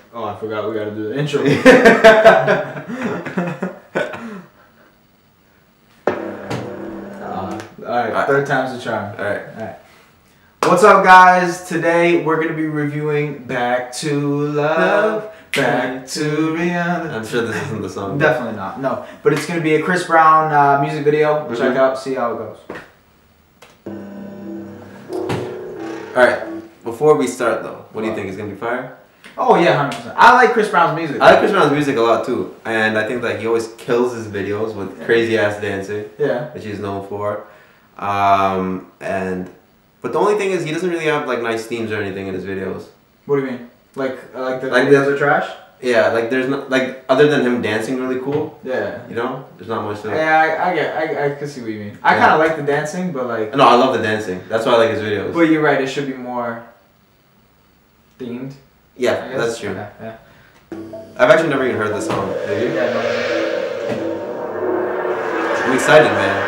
Oh, I forgot we gotta do the intro. Alright, third time's the charm. Alright. What's up, guys? Today we're gonna be reviewing Back to Love, Back to Rihanna. I'm sure this isn't the song. Definitely not, no. But it's gonna be a Chris Brown music video. Check out, see how it goes. Alright, before we start though, what do you think? Is gonna be fire? Oh yeah, 100%. I like Chris Brown's music. I like Chris Brown's music a lot too. And I think that he always kills his videos with crazy ass dancing. Yeah. Which he's known for. But the only thing is he doesn't really have like nice themes or anything in his videos. What do you mean? Like the videos are trash? Yeah, like there's not like other than him dancing really cool. Yeah. You know? There's not much to it. Yeah, I can see what you mean. I kinda like the dancing, but like no, I love the dancing. That's why I like his videos. But you're right, it should be more themed. Yeah, that's true. Yeah. I've actually never even heard this song. Have you? Yeah, no. I'm excited, man.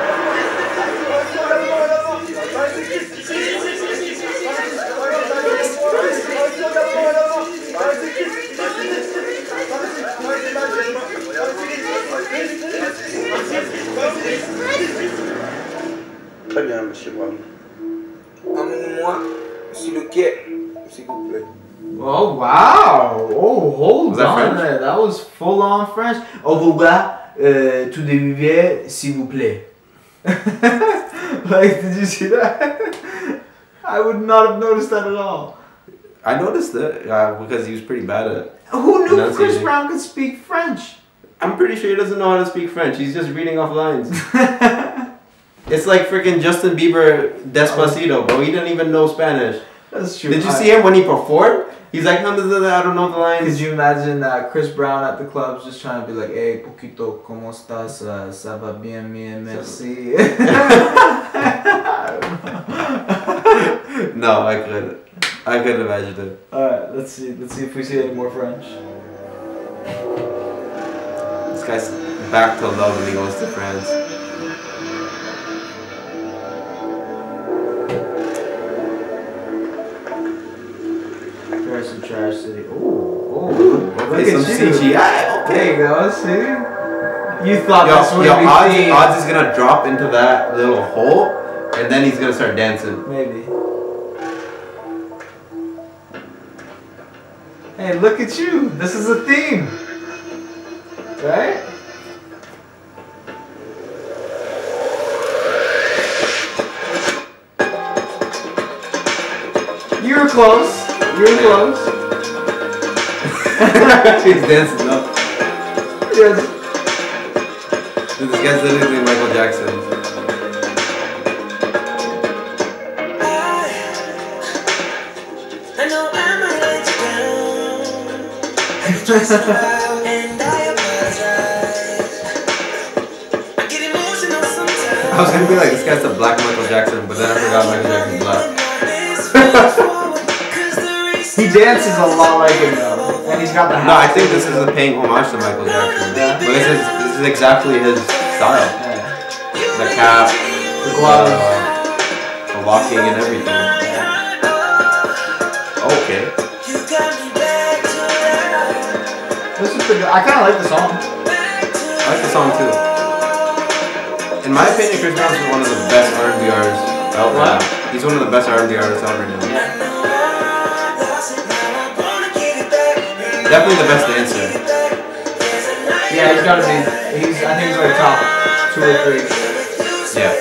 Très bien, monsieur Brown. Emmène-moi sur le quai, s'il vous plaît. Oh wow! Oh, hold that on French? there. That was full on French. Au revoir, tout de rivière, s'il vous plaît. Like, did you see that? I would not have noticed that at all. I noticed it because he was pretty bad at it. Who knew Chris Brown could speak French? I'm pretty sure he doesn't know how to speak French. He's just reading off lines. It's like freaking Justin Bieber Despacito, bro. He didn't even know Spanish. That's true. Did you see him when he performed? He's like, no, I don't know the lines. Could you imagine Chris Brown at the clubs just trying to be like, hey, poquito, ¿cómo estás? Ça va bien, merci. No, I couldn't. I couldn't imagine it. Alright, let's see if we see any more French. This guy's back to love when he goes to France. Paris and Trash City. Ooh, Okay, some CGI. There you go, see? You thought this would be Odds is gonna drop into that little hole, and then he's gonna start dancing. Maybe. Hey, look at you. This is a theme. Right? You were close. You were close. He's dancing up. Yes. Dude, this guy's literally Michael Jackson. I know I might let you down, and I apologize. I get emotional sometimes. I was gonna be like, this guy's the black Michael Jackson, but then I forgot Michael Jackson's black. He dances a lot like him though, and he's got the. No, I think this is a paying homage to Michael Jackson. Yeah. But this is exactly his style. Yeah. The cap, The gloves, the walking, and everything. Okay. This is pretty good. I kind of like the song. I like the song too. In my opinion, Chris Brown's one of the best R&B artists out right now. He's one of the best R&B artists out right now. Yeah. Definitely the best dancer. Yeah, he's gotta be. I think he's like top 2 or 3. Yeah.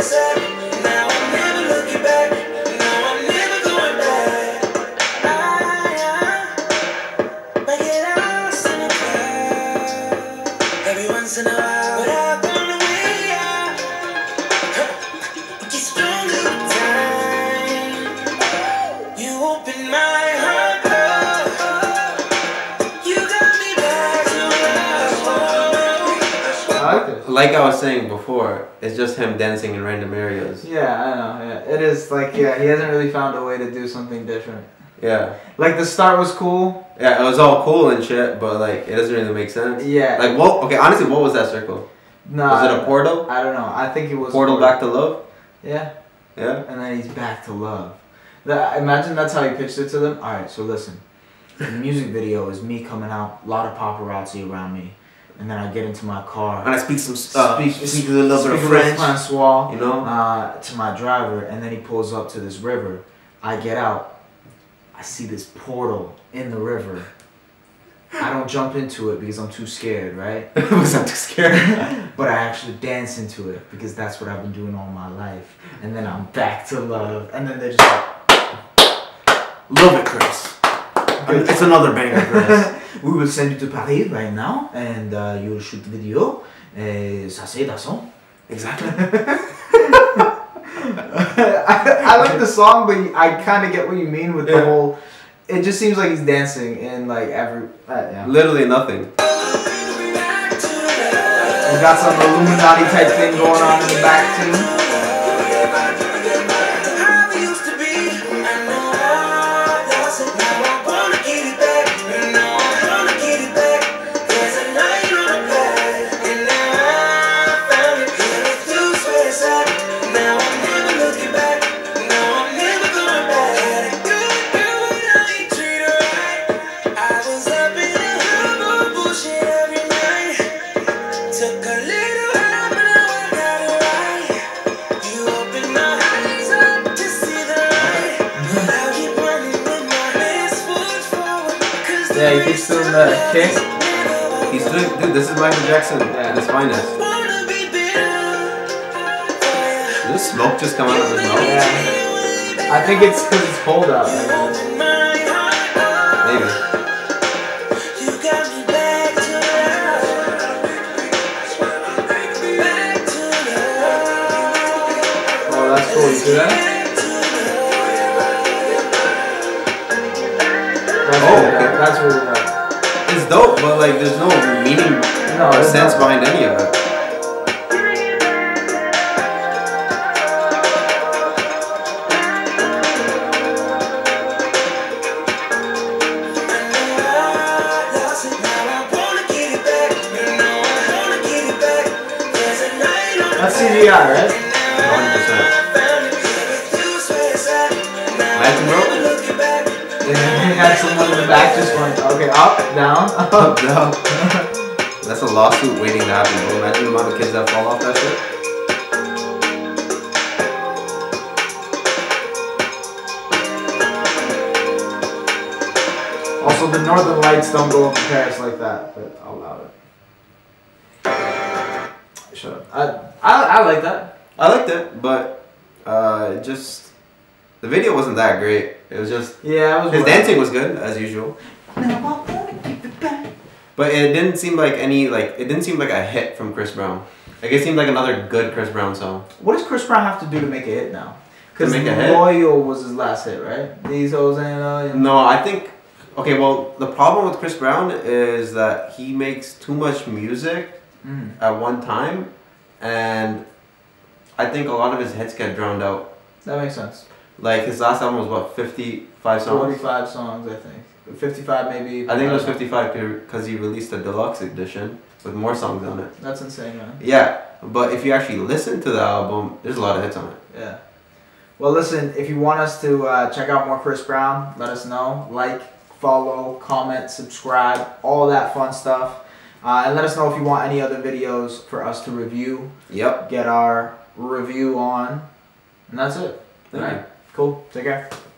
Like I was saying before, it's just him dancing in random areas. Yeah, I know. Yeah, it is like he hasn't really found a way to do something different. Yeah. Like the start was cool. Yeah, it was all cool and shit, but like it doesn't really make sense. Yeah. Like what? Okay, honestly, what was that circle? No. Was it a portal? I don't know. I think it was Portal back to love. Yeah. Yeah. And then he's back to love. Imagine that's how he pitched it to them. All right, so listen. The music video is me coming out, a lot of paparazzi around me, and then I get into my car. And I speak some speak a little bit of French, Francois, you know, to my driver, and then he pulls up to this river. I get out. I see this portal in the river. I don't jump into it because I'm too scared, right? Because I'm too scared. But I actually dance into it because that's what I've been doing all my life. And then I'm back to love. And then they're just like, love it, Chris. It's another banger, Chris. We will send you to Paris right now, and you will shoot the video. Ça c'est dansant. Exactly. I like the song, but I kind of get what you mean with the whole. It just seems like he's dancing in like every. Yeah. Literally nothing. We got some Illuminati type thing going on in the back too. Yeah, he keeps doing the kick. He's doing, dude, this is Michael Jackson at his finest. Did the smoke just come out of his mouth? Yeah. I think it's because it's cold out. Maybe. Oh, that's cool. You see that? That's really dope. It's dope, but like there's no meaning or sense behind any of it. That's CGI, right? 100%. Imagine, bro. And he had someone in the back just going, okay, up, down, up, down. That's a lawsuit waiting to happen, bro. Imagine the amount of kids that fall off that shit. Also, the northern lights don't go up in Paris like that, but I'll allow it. Shut up. I like that. I liked it, but just the video wasn't that great. It was just his dancing was good as usual. But it didn't seem like it didn't seem like a hit from Chris Brown. Like it seemed like another good Chris Brown song. What does Chris Brown have to do to make a hit now? Because make a hit? Loyal was his last hit, right? These hoes ain't loyal. No, I think okay, well the problem with Chris Brown is that he makes too much music at one time, and I think a lot of his hits get drowned out. That makes sense. Like his last album was what, 55 songs? 45 songs, I think. 55 maybe. I think it was 55 because he released a deluxe edition with more songs on it. That's insane, man. Yeah, but if you actually listen to the album, there's a lot of hits on it. Yeah. Well, listen, if you want us to check out more Chris Brown, let us know. Like, follow, comment, subscribe, all that fun stuff. And let us know if you want any other videos for us to review. Yep. Get our review on. And that's it. All right. Cool. Take care.